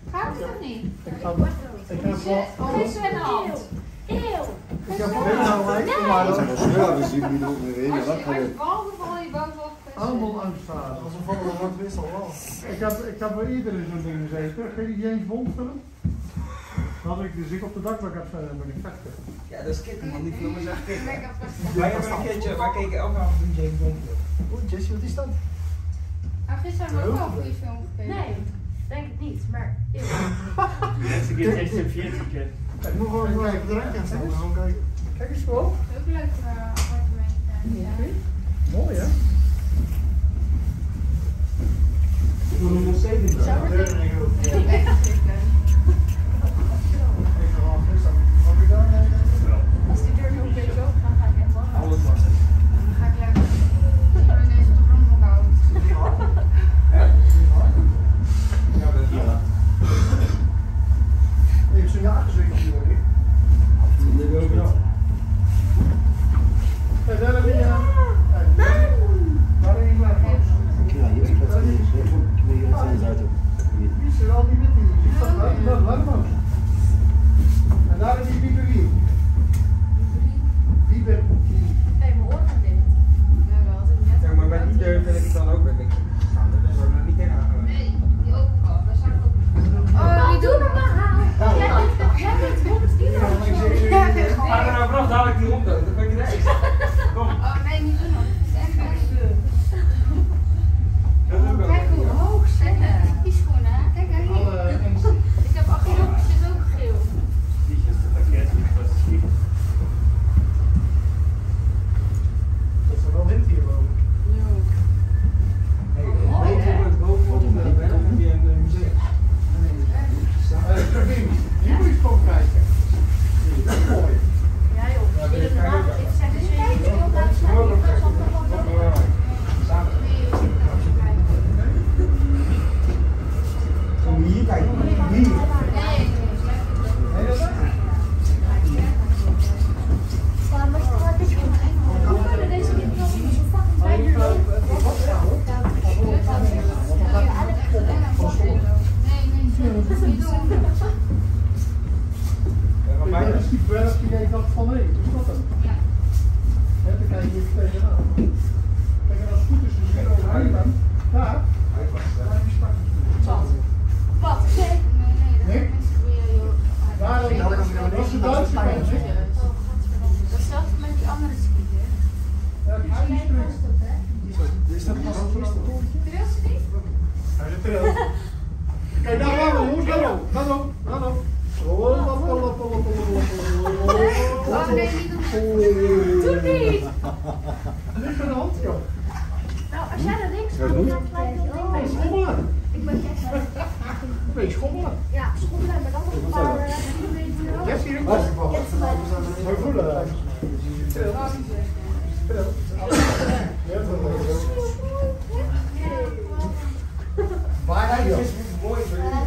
Gaat het of niet? Ik heb wel... Vissen met de hand. Ik heb wel... maar dat is we zien niet hoe we reden. Als je valt, dan val je bovenop vissen. allemaal angstvader. Als een volgende wordt wissel wel. Ik heb wel eerder in zo'n ding gezeten. Ken je die James Bond film? Dan had ik dus op de dakbak ben ik vechten. Ja, dat is kicken man, die film is echt kicken. Wij keken elke avond een James Bond film. Oeh, Jessie, wat is dat? Gisteren hebben we ook al een goede film gekeken. Nee, denk het niet, maar Mensen keer heeft ze 40 keer. Ik moet gewoon even de rand gaan staan. Gewoon kijken. Kijk eens gewoon. Ook leuk appartementje. Ja. Mooi hè? Ik wil nog steeds niet. zou het als die deur zo een beetje open gaat, ga ik echt lang. Alles was het. Dan ga ik lekker ineens op de grond houden. Ja, dat is wel. Even zo'n jagerswinkel hoor ik. Dat wil ik wel. Kijk, daar heb je... Waar ben je klaar voor? Ja, hier is het. Ik wil hier het eens uit. Wie is er al die witte hier? Zie je dat? Laat hem ook. En daar is die Biberie. Biberie. Nee, mijn oor gaat dicht. Ja, dat had ik net. Ja, maar bij die deur vind ik het dan ook weer niks staan. Dat is ook nog niet tegenaan geweest. Nee, die open. Daar staat ook. Oh, die doen normaal. Jij bent 100 kilo of zo. Ga er nou vanaf, dadelijk die ronde. Dat ben ik het eens. Kom. Oh nee, niet doen nog. Dat is ook wel. Kijk hoe hoog zijn die schoenen. Kijk naar hier. Ik heb achterop zit ook geel. Die is de pakket, die was schiet. Dat is wel wind hier boven. Bovenop de berg heb je een museum. Hier moet je eens komen kijken. Dat is mooi. Ja joh, inderdaad. Ik zeg dus weer, ik wil laten staan. Samen. Kom hier kijken. Hier. Deze kind was zo fucking fijn hier lopen. Dat is die berg die jij dacht van hé, is dat hem? Hè, dan kijk je even tegenaan. Kijk, en als het goed is, dus weer overheen dan. Daar. Daar is straks. Wat? Nee? Daar, dat is de Duitse kant. Datzelfde met die andere skiën. Ja, die skispringen. Is dat pas het eerste toontje? Trillen ze niet? Hij zit er. Kijk, daar gaan we, jongens, hallo. Hallo, hallo. Oh nee, niet doen. Doe niet! Ligt aan de hand, joh. Nou, als jij naar links gaat, dan gelijk heel ding Hey, bij. schommelen. Ik ben Jesse. Nee, schommelen. Ja, schommelen met allemaal een paar Yes, hier een kostbal. Mooi voelen. Waar hij Het is mooi.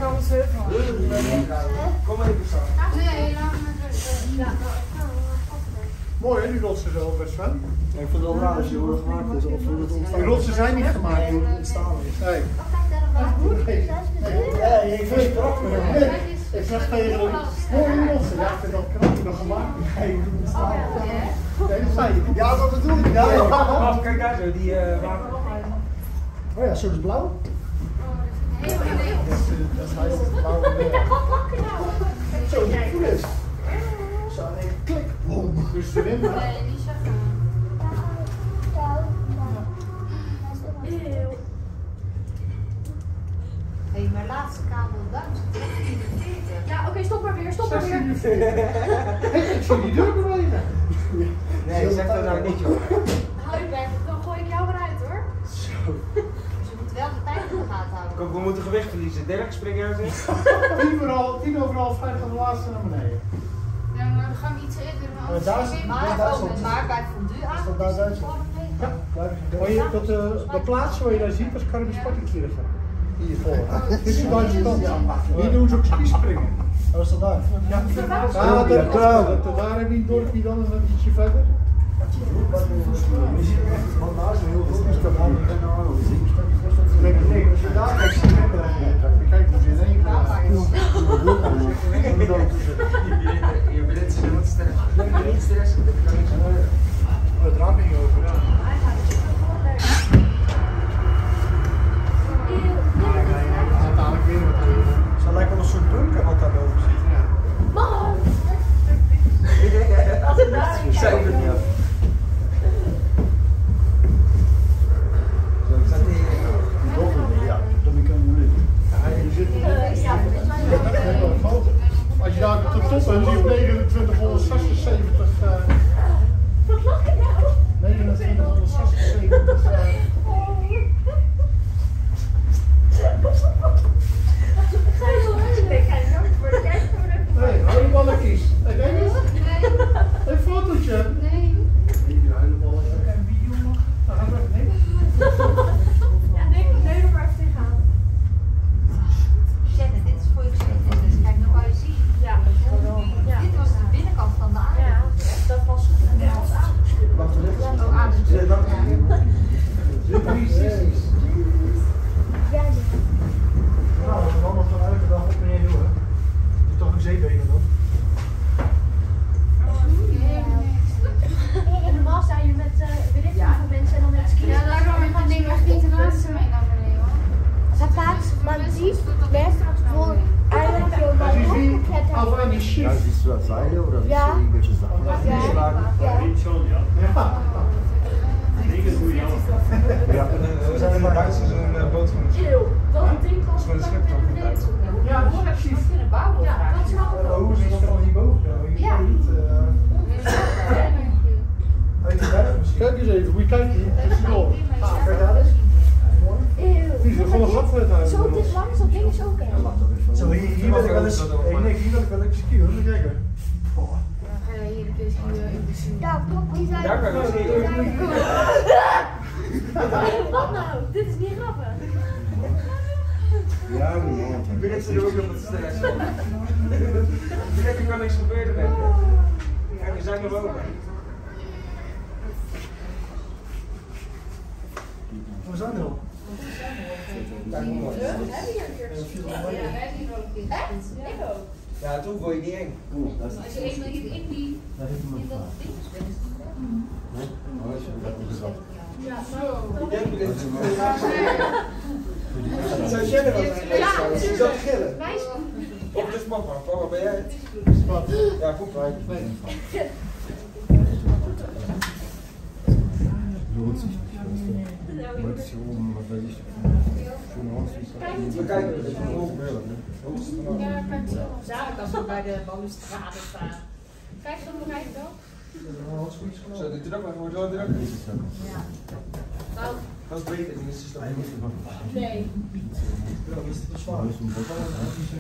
Kom even zo. Nee, laat me Mooi hè, die rotsen zo best van. Ik vind het wel raar als je wordt gemaakt is of hoe dat ontstaan. Die rotsen zijn niet gemaakt. Hoe het ontstaan is. Nee. Nee, ik vind het prachtig. Ik zeg tegen hem, mooie rotsen. Ja, ik vind dat knap nog gemaakt. Nee, hoe het ontstaan is. Nee, dat zei je. Ja, dat bedoel ik. Ja, Oh, kijk daar zo, die water. Oh ja, zo is blauw. Dat is hij is blauw en Zo, die voel is. Zo, en even klik. Boom. dus erin. Nee, niet zeggen. Hé, mijn laatste kabel Duits. Ja, oké, stop maar weer, stop maar weer. Ik zie die deur bewegen. Nee, zeg dat nou niet joh. Hou je weg, dan gooi ik jou eruit hoor. Dus je moet wel de tijd in de gaten houden. Kijk, we moeten gewicht verliezen. Derde gesprek ergens. 10:05 gaan de laatste naar beneden. Ja, maar dan gaan we iets eerder. Want Daar is anders het. weer Maar, Duitsland. maar bij fondue aan. Is dat daar Duitsland? Ja. Maar je, dat plaatsje waar je daar ziet, dat is Caribische Sportkirchen. Hiervoor. Dit is de Duitse kant. Hier doen ze ook skispringen. Oh, is dat daar? Ja, daar heb je een dorpje dan en dan ietsje verder. Je ziet echt, want daar is een heel veel. Kijk, als je daar kijkt, zie je kijk hoe ze in één gaan. du das Seil oder willst du irgendwelche Sachen schlagen? Geht schon, ja. Wegen doe je ook. Ja. We zijn maar uit zo'n boot van een schip. Dat ding was Zo'n schip toch niet uit. Ja, dat is precies. kunnen bouwen. Ja, dat snap ik Maar ook. hoe is het dan hierboven? Hier Ja. niet. Uit de berg misschien. Kijk eens even, moet je kijken hier. Tussendoor. Kijk daar eens. Die is gewoon een gat uit huis. Zo, dit is langs, dat ding is ook echt. Zo, hier wil ik wel eens. Nee, hier wil ik wel eens skiën. Moet je kijken. Dan ga je hier een keer in de zin. Ja, klopt. Die zijn... Daar kan je zien. Wat nou? Dit is niet grappig. Ja, nee. Ik ben net zo ook op het sterkste. Er kan niks gebeuren met je. Kijk, we zijn er ook. We zijn er al. Ja, toen vond je niet eng. Als je even in die Daar heeft hem in dat een ding bent. Nee? Oh, dat is wel gezegd. Ja, zo. Ik denk dat dit zou jij er wel zijn? Je zat te gillen. Of dus papa. Papa, ben jij het? Ja, goed. Lohnt sich nicht. Weil es hier oben, was weiß ich, schön aussieht. We kijken er even op. Ja, kijk zo. Dadelijk als we bij de balustrade staan. Kijk zo nog even dan. Zo, de druk maar wordt wel druk. Ja. Nou, Dat is beter, dan is het Eigentlich ist es noch. nee. Ja, dat is te zwaar. Das ist ein Boot.